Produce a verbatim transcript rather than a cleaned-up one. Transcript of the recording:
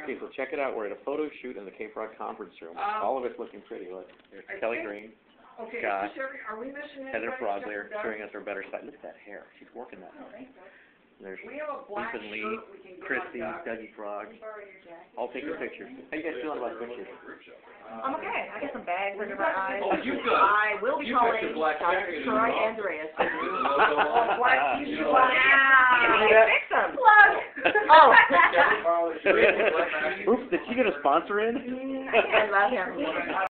Okay, so check it out. We're at a photo shoot in the Cape Rock conference room. Um, All of us looking pretty. Look, there's I Kelly think- Green, Okay, Scott, is this every, are we missing Heather anybody Frog except there, for Doug? showing us her better side. Look at that hair. She's working that hair. There's We have a black Ethan Lee, shirt we can get Christy, on Doug. Dougie Frog. I'll take your pictures. How you guys feeling about pictures? I'm okay. I got some bags under my eyes. Oh, you've got- I will be you've got calling your black Doctor jacket in Troy your mouth. Andreas. With the logo on it. Black Ah. t-shirt. Wow. Yeah. You fix them. Plug. Oh. Kevin Farley, Black Jacket. Oops, did she get a sponsor in? Mm, I love him.